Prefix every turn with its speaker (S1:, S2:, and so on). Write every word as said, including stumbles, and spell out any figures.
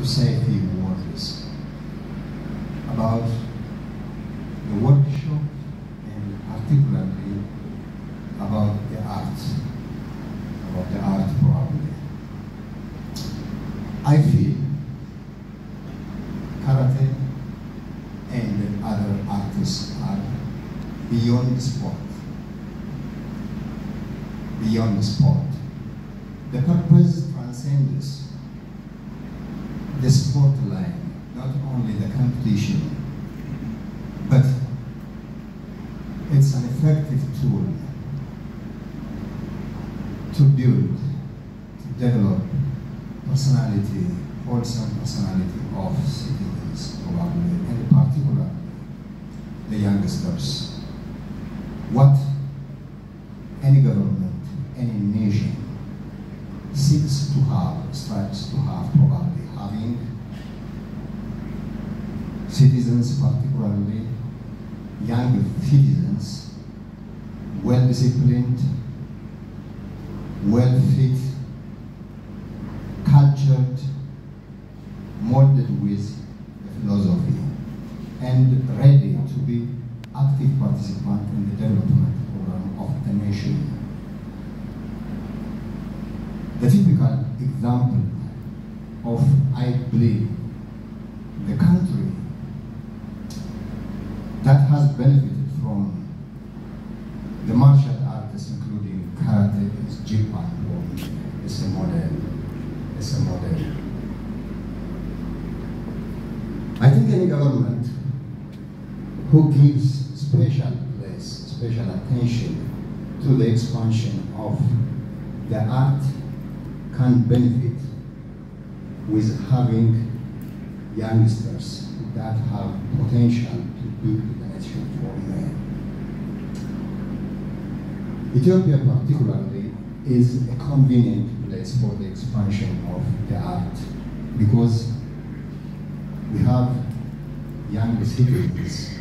S1: to say a few words about the workshop and particularly about the art, about the art probably. I feel karate and other artists are beyond the sport. Beyond the sport. The purpose transcends the sport line, not only the competition, but it's an effective tool to build, to develop personality, wholesome personality of citizens, probably, and particularly the youngsters. What any government, any nation seeks to have, strives to have, probably having citizens, particularly young citizens, well-disciplined, well-fit, cultured, molded with the philosophy, and ready to be active participant in the development program of the nation. The typical example of, I believe, the country that has benefited from the martial arts, including karate, is Japan. It's a model. It's a model. I think any government who gives special place, special attention to the expansion of the art can benefit with having youngsters that have potential to build the nation for men. Ethiopia particularly is a convenient place for the expansion of the art because we have young citizens